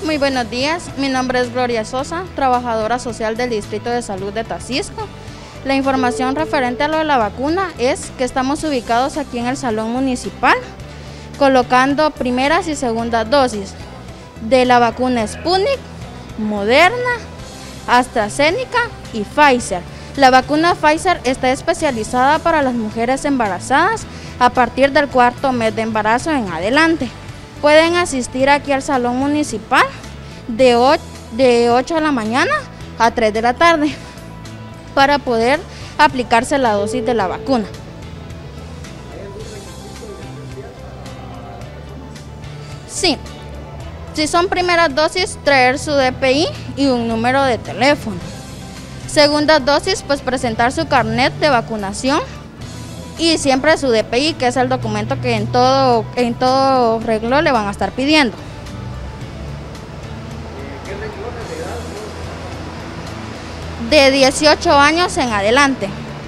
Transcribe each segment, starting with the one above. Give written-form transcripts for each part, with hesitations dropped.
Muy buenos días, mi nombre es Gloria Sosa, trabajadora social del Distrito de Salud de Taxisco. La información referente a lo de la vacuna es que estamos ubicados aquí en el Salón Municipal, colocando primeras y segundas dosis de la vacuna Sputnik, Moderna, AstraZeneca y Pfizer. La vacuna Pfizer está especializada para las mujeres embarazadas a partir del 4º mes de embarazo en adelante. Pueden asistir aquí al Salón Municipal de 8 de la mañana a 3 de la tarde para poder aplicarse la dosis de la vacuna. Sí, si son primeras dosis, traer su DPI y un número de teléfono. Segundas dosis, pues presentar su carnet de vacunación y siempre su DPI, que es el documento que en todo renglón le van a estar pidiendo. ¿Qué renglones de edad? De 18 años en adelante.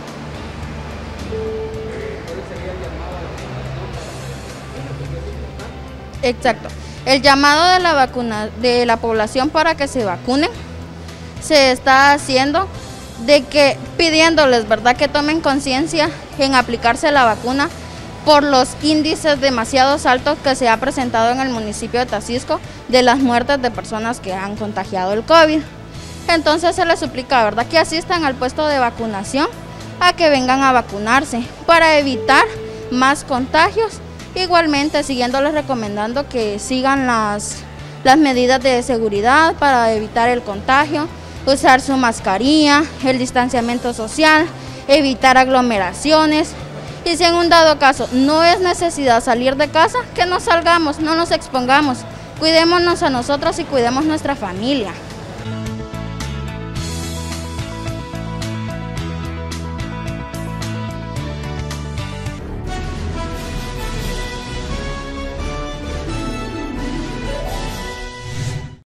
Exacto. El llamado de la vacuna de la población para que se vacunen se está haciendo de que pidiéndoles, ¿verdad?, que tomen conciencia en aplicarse la vacuna por los índices demasiado altos que se ha presentado en el municipio de Taxisco de las muertes de personas que han contagiado el COVID. Entonces se les suplica, ¿verdad?, que asistan al puesto de vacunación a que vengan a vacunarse para evitar más contagios. Igualmente siguiéndoles recomendando que sigan las medidas de seguridad para evitar el contagio, usar su mascarilla, el distanciamiento social, evitar aglomeraciones y si en un dado caso no es necesidad salir de casa, que no salgamos, no nos expongamos, cuidémonos a nosotros y cuidemos nuestra familia.